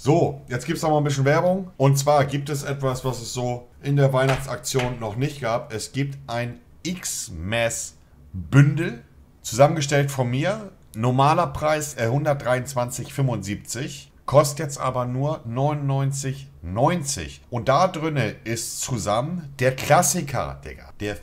So, jetzt gibt es noch mal ein bisschen Werbung. Und zwar gibt es etwas, was es so in der Weihnachtsaktion noch nicht gab. Es gibt ein X-Mass-Bündel, zusammengestellt von mir. Normaler Preis 123,75. Kostet jetzt aber nur 99,90. Und da drinne ist zusammen der Klassiker, Digga. Der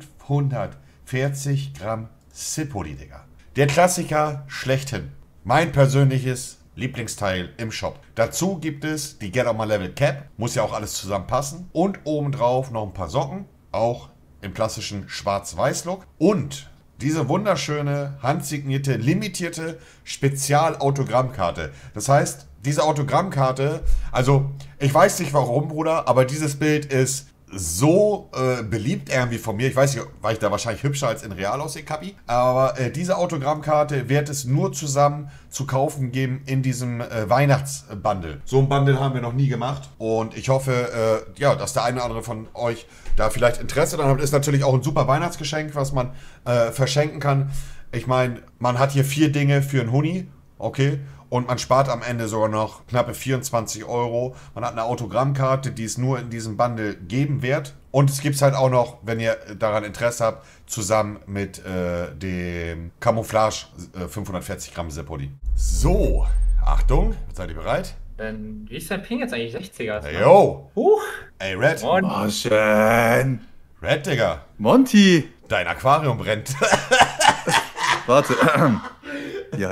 540 Gramm Zippo-Li, Digga. Der Klassiker schlechthin. Mein persönliches Lieblingsteil im Shop. Dazu gibt es die Get On My Level Cap. Muss ja auch alles zusammenpassen. Und obendrauf noch ein paar Socken. Auch im klassischen Schwarz-Weiß-Look. Und diese wunderschöne, handsignierte, limitierte Spezial-Autogrammkarte. Das heißt, diese Autogrammkarte, also ich weiß nicht warum, Bruder, aber dieses Bild ist so beliebt irgendwie von mir. Ich weiß nicht, weil ich da wahrscheinlich hübscher als in Real aussehe, Kapi. Aber diese Autogrammkarte wird es nur zusammen zu kaufen geben in diesem Weihnachtsbundle. So ein Bundle haben wir noch nie gemacht. Und ich hoffe, ja, dass der eine oder andere von euch da vielleicht Interesse daran hat. Ist natürlich auch ein super Weihnachtsgeschenk, was man verschenken kann. Ich meine, man hat hier 4 Dinge für einen Huni. Okay. Und man spart am Ende sogar noch knappe 24 Euro. Man hat eine Autogrammkarte, die es nur in diesem Bundle geben wird. Und es gibt es halt auch noch, wenn ihr daran Interesse habt, zusammen mit dem Camouflage 540 Gramm Zippo-Li. So, Achtung, seid ihr bereit? Wie ist dein Ping jetzt eigentlich? 60er? Hey, yo! Ey, Red! Oh, schön! Red, Digga! Monty! Dein Aquarium brennt. Warte. Ja.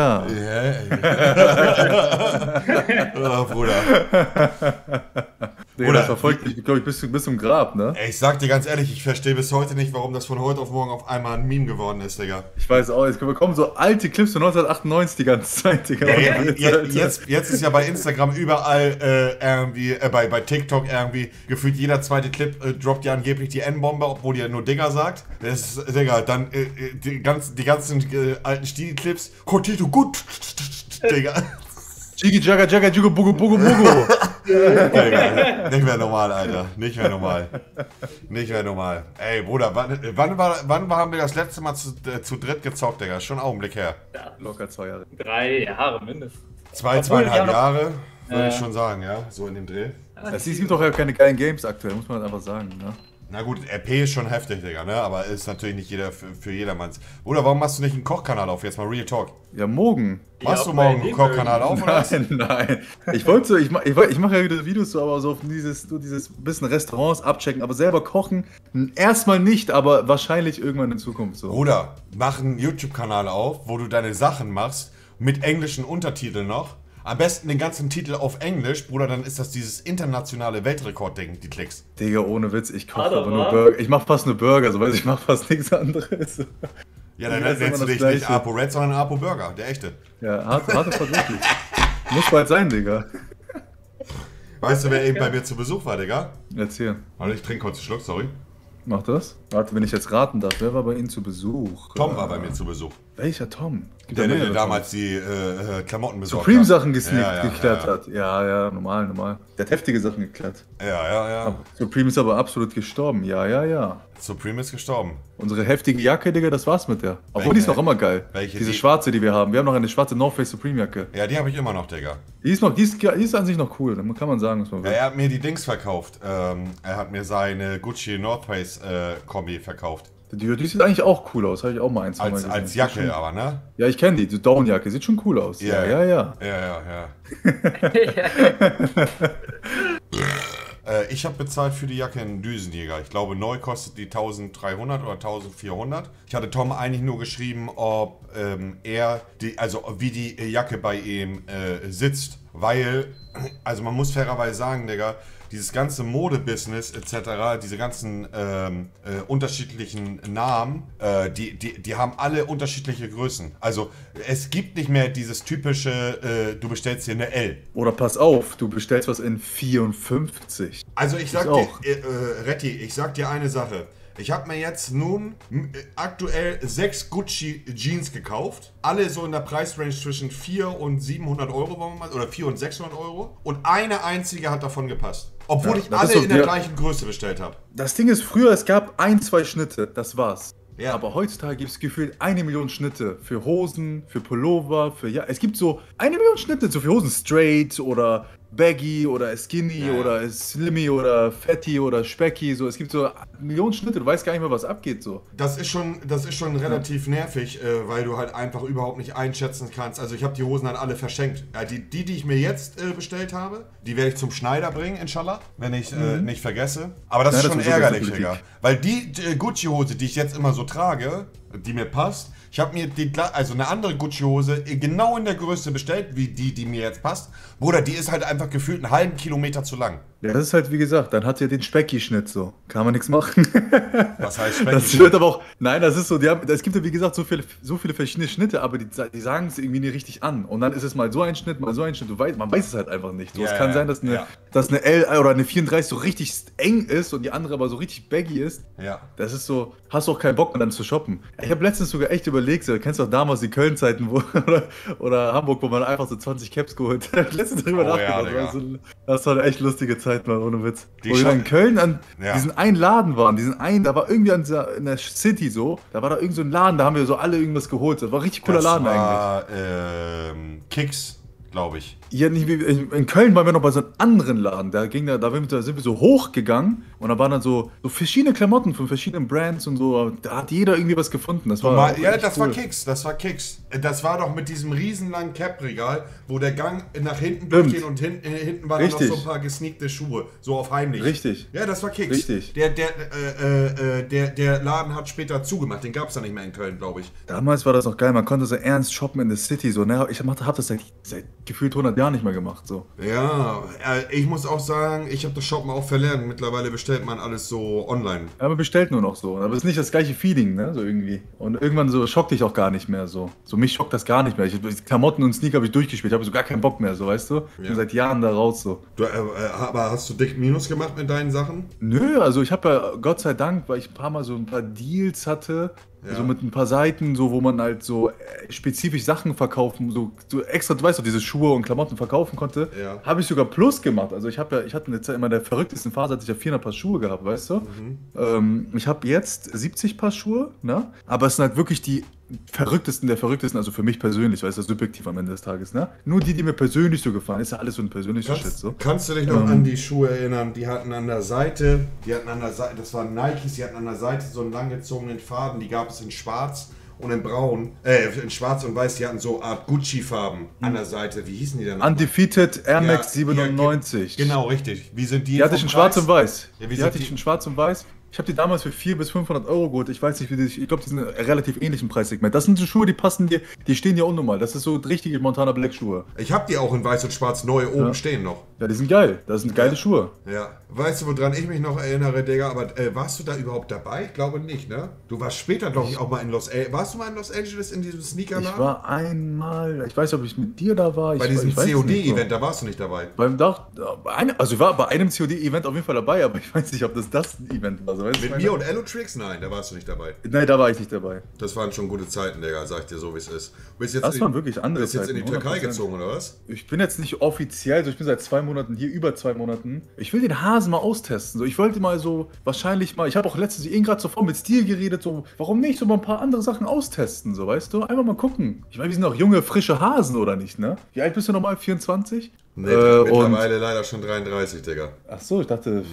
Oh, Bruder. Nee, das verfolgt mich, glaube ich, bis zum Grab, ne? Ey, ich sag dir ganz ehrlich, ich verstehe bis heute nicht, warum das von heute auf morgen auf einmal ein Meme geworden ist, Digga. Ich weiß auch, es bekommen so alte Clips von 1998 die ganze Zeit, Digga. Ja, jetzt ist ja bei Instagram überall irgendwie, bei TikTok irgendwie, gefühlt jeder zweite Clip droppt ja angeblich die N-Bombe, obwohl die ja nur Digga sagt. Das ist, Digga, dann die ganzen alten Stil-Clips. Kotito gut, Digga. Jiggy Jagga Jagga Jugo Bugo Bugo Bugo. Nicht mehr normal, Alter. Nicht mehr normal. Nicht mehr normal. Ey, Bruder, wann haben wir das letzte Mal zu dritt gezockt, Digga? Schon ein Augenblick her. Ja, Locker 2 Jahre. 3 Jahre mindestens. 2,5 Jahre, würde ich schon sagen, ja. So in dem Dreh. Es gibt doch ja keine geilen Games aktuell, muss man halt einfach sagen, ne? Na gut, RP ist schon heftig, Digga, ne? Aber ist natürlich nicht jeder für jedermanns. Bruder, warum machst du nicht einen Kochkanal auf? Jetzt mal Real Talk. Ja, morgen. Machst du morgen einen Kochkanal auf, oder was? Nein. Ich mache ja wieder Videos so, aber so auf dieses bisschen Restaurants abchecken, aber selber kochen erstmal nicht, aber wahrscheinlich irgendwann in Zukunft so. Bruder, mach einen YouTube-Kanal auf, wo du deine Sachen machst, mit englischen Untertiteln noch. Am besten den ganzen Titel auf Englisch, Bruder, dann ist das dieses internationale Weltrekord-Ding, die Klicks. Digga, ohne Witz, ich koche aber nur Burger. Ich mach fast nur Burger, so weiß ich mach fast nichts anderes. Ja, dann nennst du dich nicht Apo Red, sondern Apo Burger, der echte. Ja, harte wirklich. Muss bald sein, Digga. Weißt du, wer eben bei mir zu Besuch war, Digga? Erzähl. Warte, ich trinke kurz einen Schluck, sorry. Mach das. Warte, wenn ich jetzt raten darf, wer war bei Ihnen zu Besuch? Tom war bei mir zu Besuch. Welcher Tom? Der damals die Klamotten besorgt hat. Supreme-Sachen geklärt hat. Ja, normal. Der hat heftige Sachen geklärt. Ja. Supreme ist aber absolut gestorben. Ja. Supreme ist gestorben. Unsere heftige Jacke, Digga, das war's mit der. Obwohl, die ist noch immer geil. Welche? Diese schwarze, die wir haben. Wir haben noch eine schwarze North Face Supreme Jacke. Ja, die habe ich immer noch, Digga. Die ist an sich noch cool. Dann kann man sagen, was man will. Ja, er hat mir die Dings verkauft. Er hat mir seine Gucci North Face Kombi verkauft. Die sieht eigentlich auch cool aus. Habe ich auch mal eins gesehen. Als Jacke aber, ne? Ja, ich kenne die Downjacke. Sieht schon cool aus. Ja. Ja. Ich habe bezahlt für die Jacke einen Düsenjäger. Ich glaube, neu kostet die 1300 oder 1400. Ich hatte Tom eigentlich nur geschrieben, ob wie die Jacke bei ihm sitzt. Weil, also man muss fairerweise sagen, Digga, dieses ganze Modebusiness etc., diese ganzen unterschiedlichen Namen, die haben alle unterschiedliche Größen. Also es gibt nicht mehr dieses typische, du bestellst dir eine L. Oder pass auf, du bestellst was in 54. Also ich sag dir, Retti, ich sag dir eine Sache. Ich habe mir jetzt nun aktuell 6 Gucci Jeans gekauft. Alle so in der Preisrange zwischen 400 und 700 Euro, oder 400 und 600 Euro. Und eine einzige hat davon gepasst. Obwohl ich alle in der gleichen Größe bestellt habe. Das Ding ist, früher, es gab 1, 2 Schnitte, das war's. Ja. Aber heutzutage gibt es gefühlt 1 Million Schnitte für Hosen, für Pullover, es gibt so 1 Million Schnitte, so für Hosen straight oder baggy oder skinny Ja. oder slimmy oder fatty oder specky, so. Es gibt so Millionen Schnitte, du weißt gar nicht mehr, was abgeht, so. Das ist schon relativ nervig, weil du halt einfach überhaupt nicht einschätzen kannst. Also ich habe die Hosen dann alle verschenkt. Ja, die ich mir jetzt bestellt habe, die werde ich zum Schneider bringen, inshallah, wenn ich nicht vergesse. Aber das Ja, ist das schon ist sowieso ärgerlich, Politik. Digga. Weil die Gucci-Hose, die ich jetzt immer so trage, die mir passt, ich habe mir eine andere Gucci-Hose genau in der Größe bestellt, wie die mir jetzt passt. Bruder, die ist halt einfach gefühlt einen halben Kilometer zu lang. Ja, das ist halt, wie gesagt, dann hat sie ja den Specki-Schnitt, so. Kann man nichts machen. Was heißt Das Speck? wird aber auch, nein, das ist so, es gibt ja wie gesagt so viele verschiedene Schnitte, aber die sagen es irgendwie nicht richtig an. Und dann ist es mal so ein Schnitt, mal so ein Schnitt. Man weiß es halt einfach nicht. So, Ja, es kann ja, sein, ja. dass eine L oder eine 34 so richtig eng ist und die andere aber so richtig baggy ist. Ja. Das ist so, hast du auch keinen Bock mehr dann zu shoppen. Ich habe letztens sogar echt überlegt, so, kennst du doch damals die Köln-Zeiten oder Hamburg, wo man einfach so 20 Caps geholt hat. Letztens drüber Oh ja, nachgedacht. Digga. Das war eine echt lustige Zeit, Mann, ohne Witz. Die Wo wir Scha- in Köln an Ja. diesen einen Laden waren, da war irgendwie in der City so, da war da irgend so ein Laden, da haben wir so alle irgendwas geholt. Das war ein richtig cooler Laden eigentlich. war, Kicks, glaube ich. Ja, nicht wie, in Köln waren wir noch bei so einem anderen Laden. Da sind wir so hochgegangen und da waren dann so verschiedene Klamotten von verschiedenen Brands und so. Da hat jeder irgendwie was gefunden. Das war auch Ja, echt das cool. war Kicks, das war Kicks. Das war doch mit diesem riesenlangen Cap-Regal, wo der Gang nach hinten Stimmt. durchging und hinten waren dann noch Richtig. so ein paar gesneakte Schuhe, so auf heimlich. Richtig. Ja, das war Kicks. Richtig. Der Laden hat später zugemacht, den gab es dann nicht mehr in Köln, glaube ich. Damals war das noch geil, man konnte so ernst shoppen in der City. So, ne? Ich hab das seit gefühlt 100 Jahren nicht mehr gemacht. So. Ja, ich muss auch sagen, ich habe das Shoppen auch verlernt. Mittlerweile bestellt man alles so online. Ja, man bestellt nur noch so. Aber es ist nicht das gleiche Feeling, ne? So irgendwie. Und irgendwann so schockt dich auch gar nicht mehr so. So mich schockt das gar nicht mehr. Klamotten und Sneaker habe ich durchgespielt, habe so gar keinen Bock mehr, so, weißt du? Ich bin seit Jahren da raus so. Aber hast du dick Minus gemacht mit deinen Sachen? Nö, also ich habe ja Gott sei Dank, weil ich ein paar Mal so ein paar Deals hatte, Ja. so mit ein paar Seiten, so wo man halt so spezifisch Sachen verkaufen, so extra, du weißt doch, diese Schuhe und Klamotten verkaufen konnte, Ja. habe ich sogar Plus gemacht. Also ich hatte eine Zeit, in meiner verrücktesten Phase hatte ich ja 400 Paar Schuhe gehabt, weißt du? Ich habe jetzt 70 Paar Schuhe, ne? Aber es sind halt wirklich die verrücktesten der verrücktesten, also für mich persönlich, weil es ist subjektiv am Ende des Tages, ne? Nur die mir persönlich so gefallen, ist ja alles so ein persönlicher Shit, so. Kannst du dich noch an die Schuhe erinnern? Die hatten an der Seite, das waren Nikes, die hatten an der Seite so einen langgezogenen Faden, die gab es in schwarz und in braun, in schwarz und weiß, die hatten so Art Gucci-Farben an der Seite. Wie hießen die denn? Undefeated Air Max Ja, 97. Genau, richtig. Wie sind die? Die hatte ich vom in schwarz Preis? und weiß. Ja, wie Die sind hatte ich in schwarz und weiß. Ich habe die damals für 400 bis 500 Euro geholt. Ich weiß nicht, ich glaube, die sind in einem relativ ähnlichen Preissegment. Das sind so Schuhe, die passen dir, die stehen dir unnormal. Das ist so richtige Montana Black Schuhe. Ich habe die auch in weiß und schwarz neu oben stehen noch. Ja, die sind geil. Das sind geile Schuhe. Ja. Weißt du, woran ich mich noch erinnere, Digga? Aber warst du da überhaupt dabei? Ich glaube nicht, ne? Du warst später, glaube ich, auch mal in Los Angeles. Warst du mal in Los Angeles in diesem Sneakerladen? Ich war einmal, ich weiß nicht, ob ich mit dir da war. bei diesem ich weiß es nicht COD-Event, da warst du nicht dabei. Also ich war bei einem COD-Event auf jeden Fall dabei, aber ich weiß nicht, ob das Event war. So, weißt du, Mit was ich mir meine? und Elotrix? Nein, da warst du nicht dabei. Nein, da war ich nicht dabei. Das waren schon gute Zeiten, Digga, sag ich dir so, wie es ist. Du bist jetzt Das waren wirklich andere bist jetzt in die Zeiten, Türkei 100%. gezogen, oder was? Ich bin jetzt nicht offiziell, so ich bin seit 2 Monaten hier, über 2 Monaten. Ich will den Hasen mal austesten. So, ich wollte mal so, wahrscheinlich mal, ich habe auch letztens gerade zuvor mit Stil geredet, so, warum nicht so mal ein paar andere Sachen austesten, so, weißt du? Einfach mal gucken. Ich meine, wir sind auch junge, frische Hasen, oder nicht, ne? Wie alt bist du nochmal? 24? Nee, mittlerweile leider schon 33, Digga. Ach so, ich dachte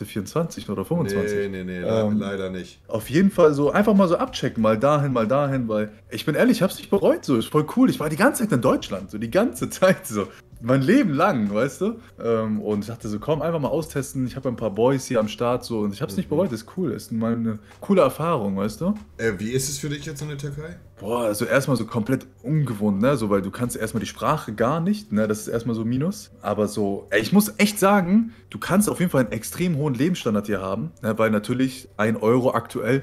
24 oder 25. Nee, leider nicht. Auf jeden Fall so, einfach mal so abchecken, mal dahin, weil, ich bin ehrlich, ich hab's nicht bereut, so, ist voll cool. Ich war die ganze Zeit in Deutschland, so, die ganze Zeit, so. Mein Leben lang, weißt du? Und ich dachte so, komm, einfach mal austesten. Ich habe ein paar Boys hier am Start, so, und ich hab's nicht bereut, ist cool. Ist mal eine coole Erfahrung, weißt du? Wie ist es für dich jetzt in der Türkei? Boah, also erstmal so komplett ungewohnt, ne? So, weil du kannst erstmal die Sprache gar nicht, ne? Das ist erstmal so Minus. Aber so, ich muss echt sagen, du kannst auf jeden Fall einen extrem hohen Lebensstandard hier haben, ne? Weil natürlich 1 Euro aktuell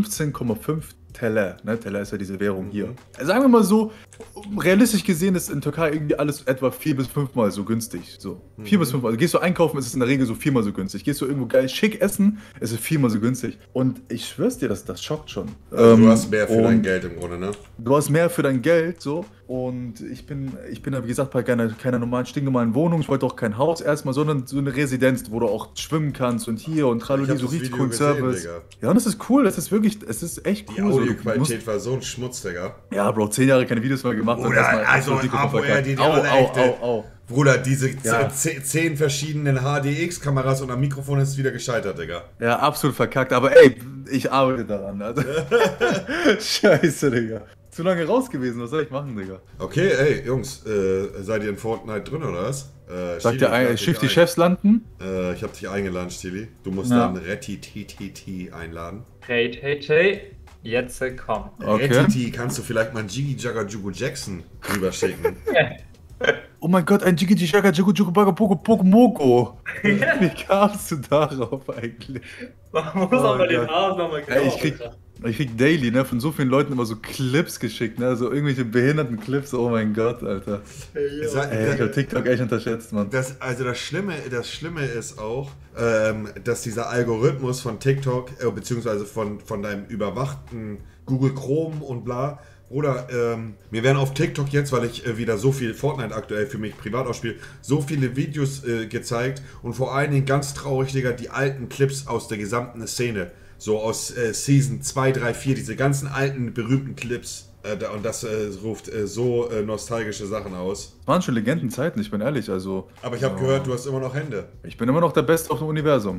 15,5 Teller, ne? Teller ist ja diese Währung hier. Sagen wir mal so, realistisch gesehen ist in Türkei irgendwie alles etwa 4 bis 5 Mal so günstig. So. 4 bis 5 Mal. Also gehst du einkaufen, ist es in der Regel so 4 Mal so günstig. Gehst du irgendwo geil schick essen, ist es 4 Mal so günstig. Und ich schwör's dir, das schockt schon. Also du hast mehr für dein Geld im Grunde, ne? Du hast mehr für dein Geld, so. Und ich bin wie gesagt, bei keiner normalen, stinknormalen Wohnung. Ich wollte auch kein Haus erstmal, sondern so eine Residenz, wo du auch schwimmen kannst und hier und Ich Traloli, hab so das richtig Video coolen gesehen, Service. Digga. Ja, und das ist cool, es ist echt Die cool. So, du Audioqualität war so ein Schmutz, Digga. ja, Bro, 10 Jahre keine Videos mehr gemacht. Oder, also ApoR, die alle echte. Au. Bruder, diese Ja. 10 verschiedenen HDX-Kameras und am Mikrofon ist wieder gescheitert, Digga. Ja, absolut verkackt, aber ey, ich arbeite daran. Also. Scheiße, Digga. Zu lange raus gewesen, was soll ich machen, Digga? Okay, ey, Jungs, seid ihr in Fortnite drin oder was? Sagt Stili, der ich hab dich Schiff die Chefs landen? Ich hab dich eingeladen, Stili. Du musst Ja. dann Retti einladen. Hey, jetzt komm. Okay. Retti kannst du vielleicht mal Jiggy Jagger Jugo Jackson rüberschicken. Oh mein Gott, ein Jiggy Jigga Jugu Jugu Baga Pogo Pogo Moko. Wie kamst du darauf eigentlich? Man muss Oh aber den Gott. Haaren nochmal Ey, ich krieg daily, ne, von so vielen Leuten immer so Clips geschickt, ne, so irgendwelche behinderten Clips, oh mein Gott, Alter. Ey, ich hab TikTok echt unterschätzt, Mann. Das Schlimme ist auch, dass dieser Algorithmus von TikTok, beziehungsweise von deinem überwachten Google Chrome und bla, oder mir werden auf TikTok jetzt, weil ich wieder so viel Fortnite aktuell für mich privat ausspiele, so viele Videos gezeigt und vor allen Dingen ganz traurig, Digga, die alten Clips aus der gesamten Szene. So aus Season 2, 3, 4, diese ganzen alten, berühmten Clips. Und das ruft so nostalgische Sachen aus. Das waren schon Legendenzeiten, ich bin ehrlich, also. Aber ich habe gehört, du hast immer noch Hände. Ich bin immer noch der Beste auf dem Universum.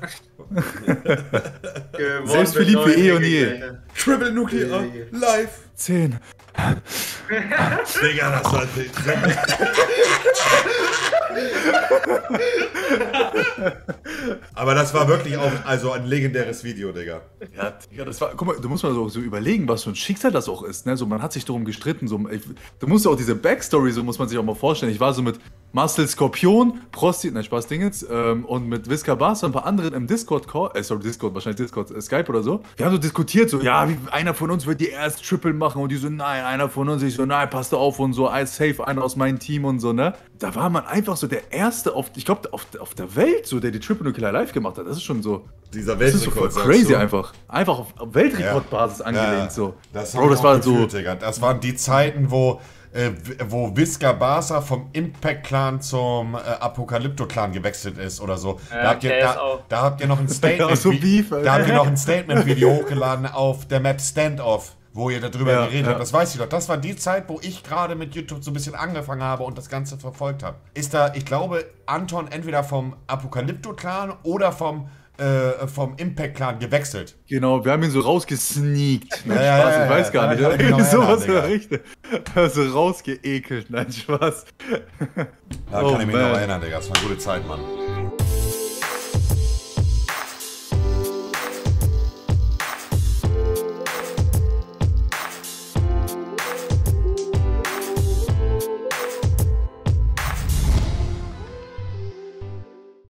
Gewonnen Selbst mit verliebt wie eh neuen und je. Regeln. Triple Nuclear, live. 10. Digga, das war... Aber das war wirklich auch also ein legendäres Video, Digga. Ja, das war, guck mal, du musst mal so überlegen, was für ein Schicksal das auch ist, ne? So, man hat sich darum gestritten, so, du musst ja auch diese Backstory, so muss man sich auch mal vorstellen. Ich war so mit Marcel Skorpion, Prosti, nein, Spaß, Dingens, und mit Visca Bars und ein paar anderen im Discord-Call, wahrscheinlich Discord, Skype oder so. Wir haben so diskutiert, so, ja, einer von uns wird die erst Triple machen und die so, nein, einer von uns, ich so, nein, passt auf und so, I safe, einer aus meinem Team und so, ne? Da war man einfach so der Erste ich glaube, auf der Welt, so, der die Triple Nuclear live gemacht hat. Das ist schon so. Dieser Das ist so voll Weltrekord, crazy sagst du? einfach. Einfach auf Weltrekordbasis angelehnt, so. Das, Bro, das war so. Digga. Das waren die Zeiten, wo Visca Barca vom Impact-Clan zum Apokalypto-Clan gewechselt ist oder so. Da habt ihr noch ein Statement, so Beef, da habt ihr noch ein Statement-Video hochgeladen auf der Map Standoff, wo ihr darüber geredet habt. Das weiß ich doch. Das war die Zeit, wo ich gerade mit YouTube so ein bisschen angefangen habe und das Ganze verfolgt habe. Ist da, ich glaube, Anton entweder vom Apokalypto-Clan oder vom Impact-Clan gewechselt. Genau, wir haben ihn so rausgesneakt. Nein, Ja, Spaß, ja, ich weiß ja, gar ja, nicht. ja, Irgendwie genau, sowas in Digga. der Richtung. So rausgeekelt, nein, Spaß. Da Oh, kann ich mich man. noch erinnern, Digga. Das war eine gute Zeit, Mann.